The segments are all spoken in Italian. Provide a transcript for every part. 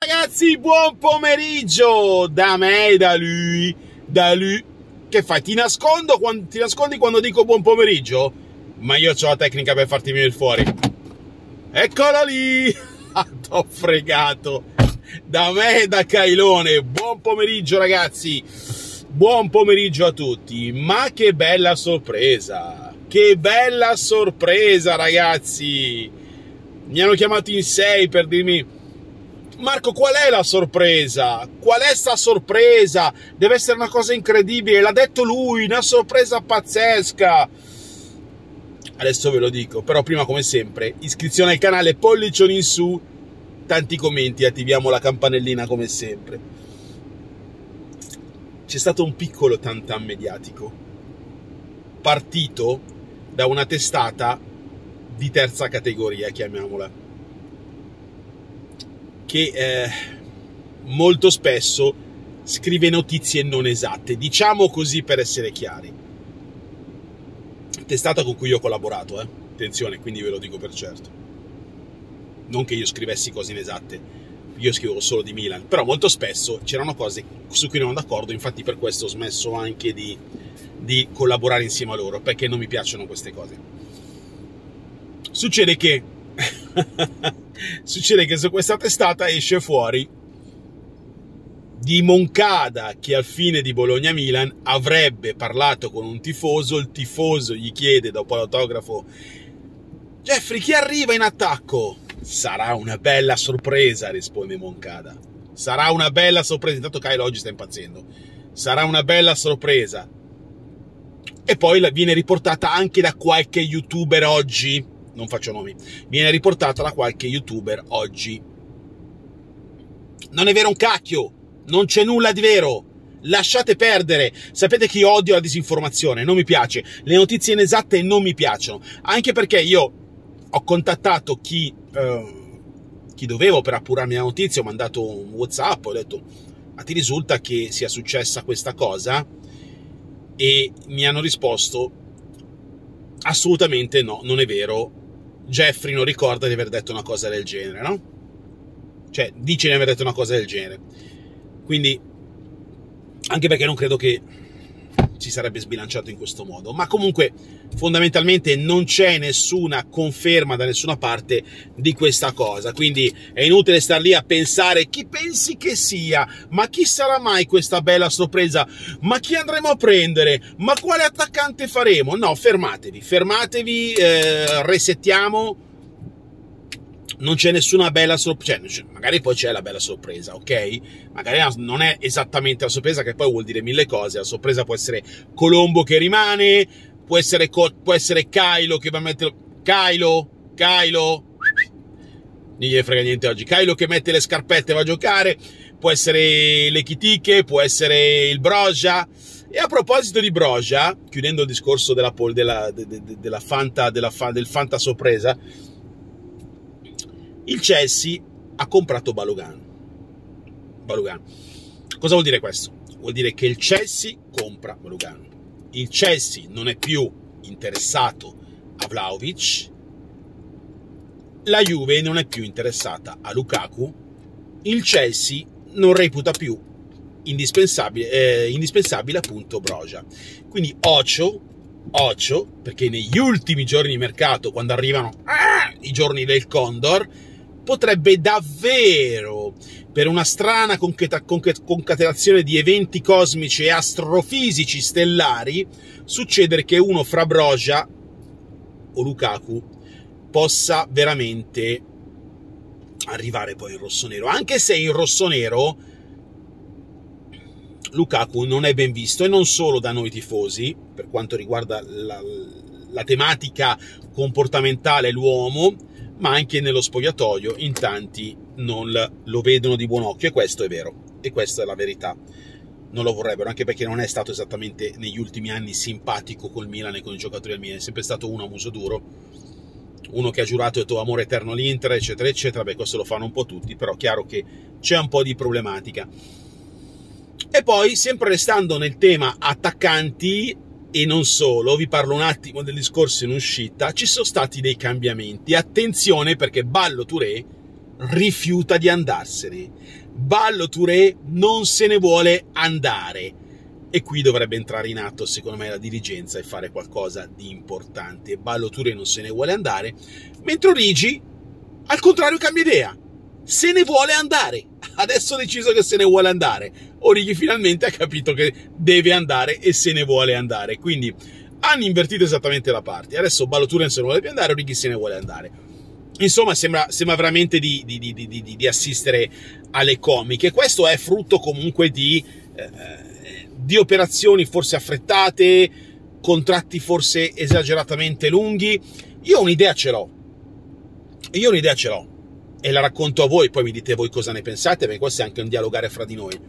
ragazzi, buon pomeriggio da me e da lui. Che fai? Ti nascondi quando dico buon pomeriggio? Ma io ho la tecnica per farti venire fuori. Eccola lì! T'ho fregato. Da me e da Kailone. Buon pomeriggio ragazzi. Buon pomeriggio a tutti. Ma che bella sorpresa. Che bella sorpresa ragazzi. Mi hanno chiamato in 6 per dirmi: Marco, qual è la sorpresa? Qual è sta sorpresa? Deve essere una cosa incredibile, l'ha detto lui, una sorpresa pazzesca. Adesso ve lo dico, però prima come sempre, iscrizione al canale, pollicioni in su, tanti commenti, attiviamo la campanellina come sempre. C'è stato un piccolo tantam mediatico, partito da una testata di terza categoria, chiamiamola, che molto spesso scrive notizie non esatte, diciamo così per essere chiari. Testata con cui io ho collaborato, attenzione, quindi ve lo dico per certo. Non che io scrivessi cose inesatte, io scrivo solo di Milan, però molto spesso c'erano cose su cui non ero d'accordo, infatti per questo ho smesso anche di collaborare insieme a loro, perché non mi piacciono queste cose. Succede che su questa testata esce fuori di Moncada che al fine di Bologna-Milan avrebbe parlato con un tifoso, il tifoso gli chiede dopo l'autografo: Jeffrey, chi arriva in attacco? Sarà una bella sorpresa, risponde Moncada. Sarà una bella sorpresa. Intanto Kyle oggi sta impazzendo. Sarà una bella sorpresa. E poi viene riportata anche da qualche youtuber oggi, non faccio nomi, viene riportata da qualche youtuber oggi. Non è vero un cacchio, non c'è nulla di vero, lasciate perdere. Sapete che io odio la disinformazione, non mi piace, le notizie inesatte non mi piacciono, anche perché io ho contattato chi dovevo per appurarmi la notizia, ho mandato un WhatsApp, ho detto: ma ti risulta che sia successa questa cosa? E mi hanno risposto: assolutamente no, non è vero, Jeffrey non ricorda di aver detto una cosa del genere, no? Cioè, dice di aver detto una cosa del genere. Quindi, anche perché non credo che si sarebbe sbilanciato in questo modo. Ma comunque, fondamentalmente, non c'è nessuna conferma da nessuna parte di questa cosa. Quindi è inutile star lì a pensare chi pensi che sia, ma chi sarà mai questa bella sorpresa, ma chi andremo a prendere, ma quale attaccante faremo. No, fermatevi, resettiamo. Non c'è nessuna bella sorpresa, cioè, magari poi c'è la bella sorpresa, ok? Magari non è esattamente la sorpresa, che poi vuol dire mille cose. La sorpresa può essere Colombo che rimane, può essere Kylo che va a mettere... Kylo, non gliene frega niente oggi. Kylo che mette le scarpette e va a giocare, può essere l'Ekitike, può essere il Broja. E a proposito di Broja, chiudendo il discorso del Fanta sorpresa, il Chelsea ha comprato Balogun. Cosa vuol dire questo? Vuol dire che il Chelsea compra Balogun. Il Chelsea non è più interessato a Vlahovic, la Juve non è più interessata a Lukaku, il Chelsea non reputa più indispensabile appunto Broja. Quindi occhio, perché negli ultimi giorni di mercato, quando arrivano i giorni del Condor, potrebbe davvero, per una strana concatenazione di eventi cosmici e astrofisici stellari, succedere che uno fra Broja o Lukaku possa veramente arrivare poi in rossonero, anche se in rossonero Lukaku non è ben visto, e non solo da noi tifosi, per quanto riguarda la tematica comportamentale, l'uomo, ma anche nello spogliatoio in tanti non lo vedono di buon occhio, e questo è vero, e questa è la verità. Non lo vorrebbero, anche perché non è stato esattamente negli ultimi anni simpatico col Milan e con i giocatori del Milan, è sempre stato uno a muso duro, uno che ha giurato e detto amore eterno all'Inter, eccetera eccetera. Beh, questo lo fanno un po' tutti, però chiaro che c'è un po' di problematica. E poi, sempre restando nel tema attaccanti, e non solo, vi parlo un attimo del discorso in uscita, ci sono stati dei cambiamenti. Attenzione, perché Ballo Touré rifiuta di andarsene. Ballo Touré non se ne vuole andare. E qui dovrebbe entrare in atto, secondo me, la dirigenza e fare qualcosa di importante. Ballo Touré non se ne vuole andare, mentre Origi, al contrario, cambia idea. Se ne vuole andare. Adesso ha deciso che se ne vuole andare. Origi finalmente ha capito che deve andare e se ne vuole andare. Quindi hanno invertito esattamente la parte. Adesso Ballo Touré non se ne vuole più andare, Origi se ne vuole andare. Insomma, sembra veramente di assistere alle comiche. Questo è frutto comunque di operazioni forse affrettate, contratti forse esageratamente lunghi. Io un'idea ce l'ho. E la racconto a voi, poi mi dite voi cosa ne pensate, perché questo è anche un dialogare fra di noi.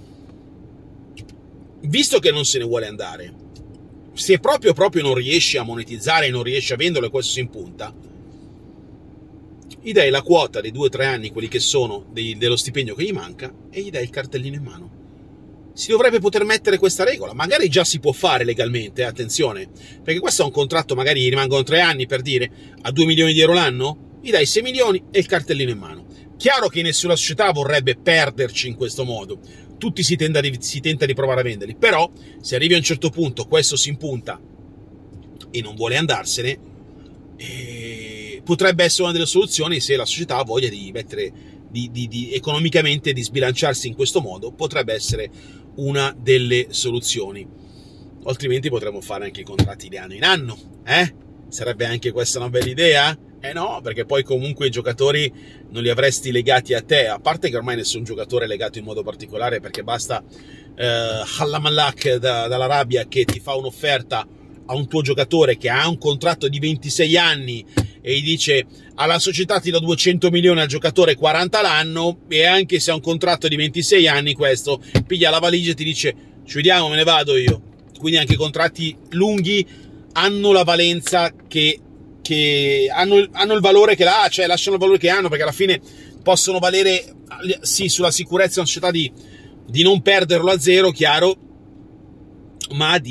Visto che non se ne vuole andare, se proprio non riesci a monetizzare e non riesci a venderlo e questo si impunta, gli dai la quota dei 2 o 3 anni, quelli che sono dello stipendio che gli manca, e gli dai il cartellino in mano. Si dovrebbe poter mettere questa regola, magari già si può fare legalmente, attenzione, perché questo è un contratto, magari gli rimangono 3 anni, per dire, a 2 milioni di euro l'anno, gli dai 6 milioni e il cartellino in mano. Chiaro che nessuna società vorrebbe perderci in questo modo, tutti si tenta di provare a venderli, però se arrivi a un certo punto, questo si impunta e non vuole andarsene, potrebbe essere una delle soluzioni. Se la società ha voglia di mettere economicamente di sbilanciarsi in questo modo, potrebbe essere una delle soluzioni. Altrimenti potremmo fare anche i contratti di anno in anno, Sarebbe anche questa una bella idea? No, perché poi comunque i giocatori non li avresti legati a te, a parte che ormai nessun giocatore è legato in modo particolare, perché basta Hallamalak dall'Arabia che ti fa un'offerta a un tuo giocatore che ha un contratto di 26 anni e gli dice: alla società ti do 200 milioni, al giocatore 40 l'anno, e anche se ha un contratto di 26 anni questo piglia la valigia e ti dice: ci vediamo, me ne vado io. Quindi anche i contratti lunghi hanno la valenza che hanno il valore che ha, cioè lasciano il valore che hanno, perché alla fine possono valere sì sulla sicurezza di una società di non perderlo a zero, chiaro, ma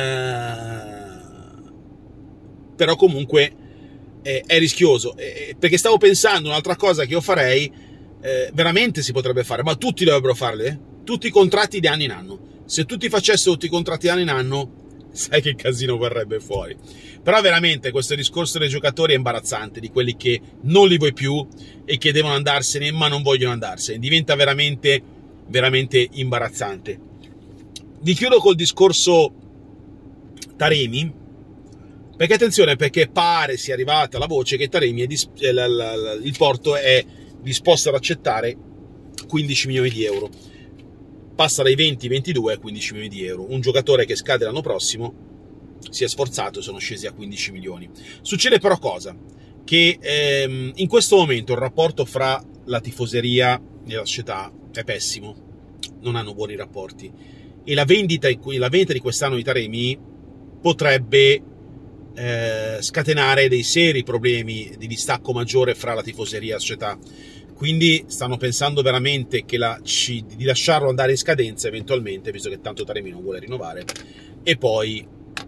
però comunque è rischioso, perché stavo pensando un'altra cosa che io farei, veramente si potrebbe fare, ma tutti dovrebbero farle, tutti i contratti di anno in anno. Se tutti facessero tutti i contratti di anno in anno, sai che casino verrebbe fuori. Però veramente questo discorso dei giocatori è imbarazzante, di quelli che non li vuoi più e che devono andarsene ma non vogliono andarsene, diventa veramente imbarazzante. Vi chiudo col discorso Taremi, perché attenzione, perché pare sia arrivata la voce che Taremi il Porto è disposto ad accettare 15 milioni di euro. Passa dai 20-22 a 15 milioni di euro. Un giocatore che scade l'anno prossimo si è sforzato e sono scesi a 15 milioni. Succede però cosa? Che in questo momento il rapporto fra la tifoseria e la società è pessimo, non hanno buoni rapporti, e la vendita di quest'anno di Taremi potrebbe scatenare dei seri problemi di distacco maggiore fra la tifoseria e la società. Quindi stanno pensando veramente di lasciarlo andare in scadenza eventualmente, visto che tanto Taremi non vuole rinnovare, e poi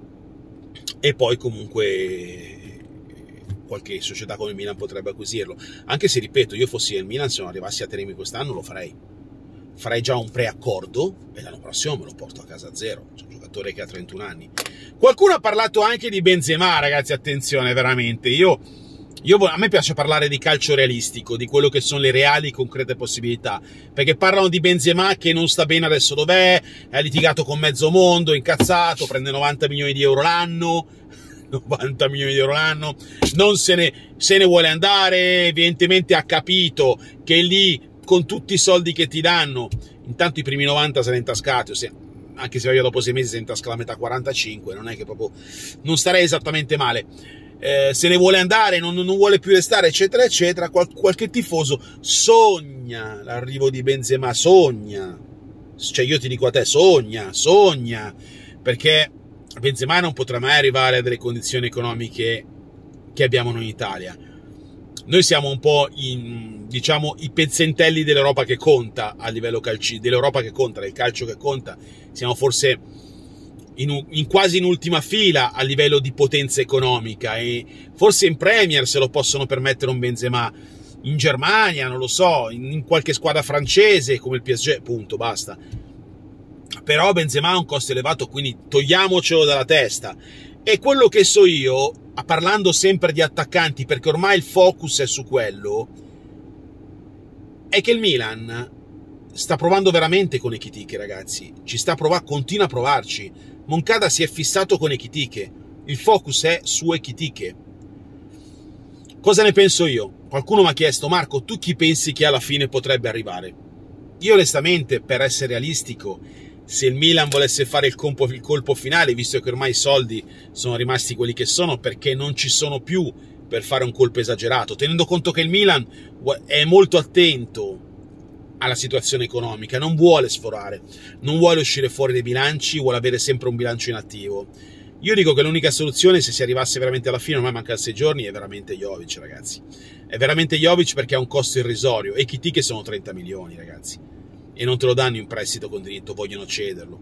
comunque qualche società come il Milan potrebbe acquisirlo. Anche se, ripeto, io fossi il Milan, se non arrivassi a Taremi quest'anno lo farei già un preaccordo e l'anno prossimo me lo porto a casa a zero. C'è un giocatore che ha 31 anni. Qualcuno ha parlato anche di Benzema, ragazzi, attenzione, veramente, a me piace parlare di calcio realistico, di quello che sono le reali concrete possibilità, perché parlano di Benzema che non sta bene adesso dov'è, ha litigato con mezzo mondo, incazzato, prende 90 milioni di euro l'anno, 90 milioni di euro l'anno, non se ne vuole andare, evidentemente ha capito che lì, con tutti i soldi che ti danno, intanto i primi 90 se ne è intascati, anche se va dopo 6 mesi se ne intasca la metà 45, non è che proprio, non starei esattamente male. Se ne vuole andare, non vuole più restare, eccetera, eccetera. Qualche tifoso sogna l'arrivo di Benzema, sogna. Cioè io ti dico a te, sogna, perché Benzema non potrà mai arrivare a delle condizioni economiche che abbiamo noi in Italia. Noi siamo un po' diciamo i pezzentelli dell'Europa che conta a livello dell'Europa che conta, del calcio che conta. Siamo forse quasi in ultima fila a livello di potenza economica, e forse in Premier se lo possono permettere un Benzema, in Germania, non lo so, in qualche squadra francese come il PSG, punto, basta. Però Benzema ha un costo elevato, quindi togliamocelo dalla testa. E quello che so io, parlando sempre di attaccanti, perché ormai il focus è su quello, è che il Milan sta provando veramente con Ekitike, ragazzi. Ci sta provando, continua a provarci. Moncada si è fissato con Ekitike. Il focus è su Ekitike. Cosa ne penso io? Qualcuno mi ha chiesto: Marco, tu chi pensi che alla fine potrebbe arrivare? Io onestamente, per essere realistico, se il Milan volesse fare il colpo finale, visto che ormai i soldi sono rimasti quelli che sono, perché non ci sono più per fare un colpo esagerato, tenendo conto che il Milan è molto attento alla situazione economica, non vuole sforare, non vuole uscire fuori dai bilanci, vuole avere sempre un bilancio in attivo. Io dico che l'unica soluzione, se si arrivasse veramente alla fine, ormai mancano 6 giorni, è veramente Jovic, ragazzi. È veramente Jovic, perché ha un costo irrisorio, e Ekitike sono 30 milioni, ragazzi. E non te lo danno in prestito con diritto, vogliono cederlo.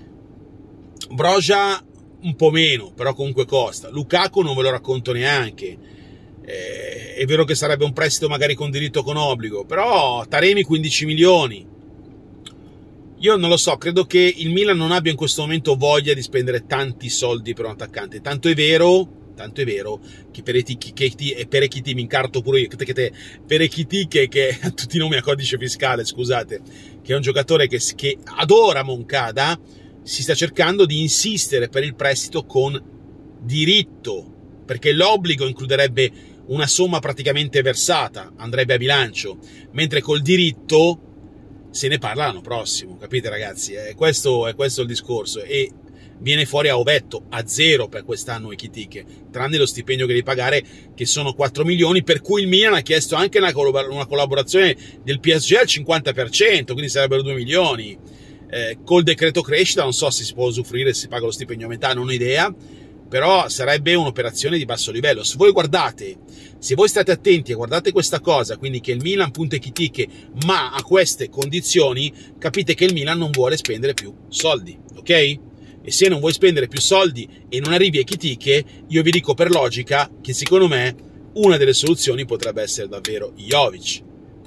Broja un po' meno, però comunque costa. Lukaku non ve lo racconto neanche. È vero che sarebbe un prestito magari con diritto con obbligo, però Taremi 15 milioni. Io non lo so, credo che il Milan non abbia in questo momento voglia di spendere tanti soldi per un attaccante. Tanto è vero che per Ekitike mi incarto pure io, per Ekitike, che ha tutti i nomi a codice fiscale, scusate, che è un giocatore che adora Moncada, si sta cercando di insistere per il prestito con diritto, perché l'obbligo includerebbe una somma praticamente versata, andrebbe a bilancio, mentre col diritto se ne parla l'anno prossimo, capite ragazzi? Questo è il discorso, e viene fuori a ovetto, a zero per quest'anno Ekitike, tranne lo stipendio che devi pagare, che sono 4 milioni, per cui il Milan ha chiesto anche una collaborazione del PSG al 50%, quindi sarebbero 2 milioni. Col decreto crescita non so se si può usufruire, se si paga lo stipendio a metà, non ho idea, però sarebbe un'operazione di basso livello. Se voi state attenti e guardate questa cosa, quindi che il Milan punta Ekitike, ma a queste condizioni, capite che il Milan non vuole spendere più soldi, ok? E se non vuoi spendere più soldi e non arrivi a Ekitike, io vi dico per logica che secondo me una delle soluzioni potrebbe essere davvero Jovic.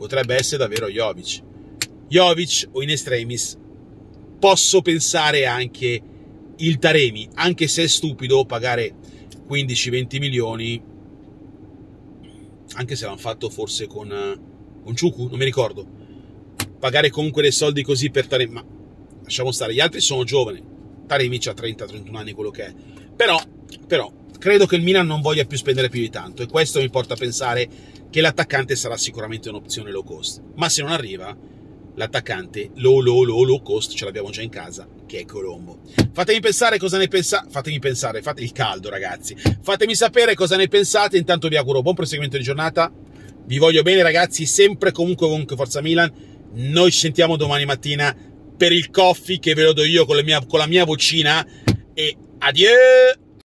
Jovic o in extremis posso pensare anche il Taremi, anche se è stupido pagare 15-20 milioni, anche se l'hanno fatto forse con Ciucu, non mi ricordo, pagare comunque dei soldi così per Taremi, ma lasciamo stare, gli altri sono giovani, Taremi ha 30-31 anni, quello che è, però credo che il Milan non voglia più spendere più di tanto, e questo mi porta a pensare che l'attaccante sarà sicuramente un'opzione low cost, ma se non arriva l'attaccante low cost ce l'abbiamo già in casa, che è Colombo. Fatemi pensare cosa ne pensate, fate il caldo ragazzi, fatemi sapere cosa ne pensate, intanto vi auguro buon proseguimento di giornata, vi voglio bene ragazzi, sempre comunque forza Milan, noi ci sentiamo domani mattina per il coffee che ve lo do io con la mia vocina, e adieu!